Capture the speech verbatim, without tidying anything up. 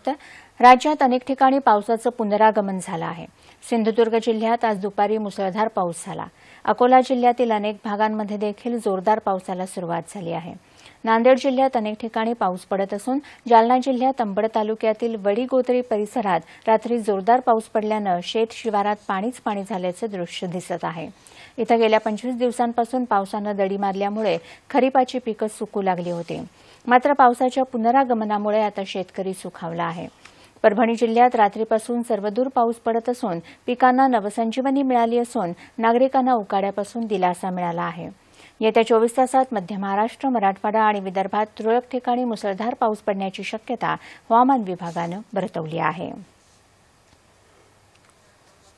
वृत्त। राज्यात अनेक ठिकाणी पावसाचं पुनरागमन झालं आहे। सिंधुदुर्ग जिल्ह्यात आज दुपारी मुसळधार पाऊस झाला। अकोला जिल्ह्यातील अनेक भागांमध्ये देखील जोरदार पावसाला सुरुवात झाली आहे। नांदेड जिल्ह्यात अनेक ठिकाणी पाऊस पडत असून जालना जिल्ह्यात अंबड तालुक्यातील वडीगोद्री परिसरात रात्री जोरदार पाऊस पडल्याने शेत शिवारात पाणीच पाणी झाल्याचे दृश्य दिसत आहे। इथं गेल्या पंचवीस दिवसांपासून पावसाने दडी मारल्यामुळे खरीपाची पिकं सुकू लागली होती। मात्र पावसाच्या पुनरागमनामुळे आता शेतकरी सुखावला आहे। परभण जिल्ह्यात रात्रीपासून सर्वदूर पाऊस पडत असून पिकांना नवसंजीवनी मिळाली असून नागरिकांना उकाड्यापासून दिलासा मिळाला आहे। येत्या चोवीस तासात मध्य महाराष्ट्र, मराठवाडा आणि विदर्भात तुरळक ठिकाणी मुसळधार पाऊस पडण्याची शक्यता हवामान विभागाने वर्तवली आहे।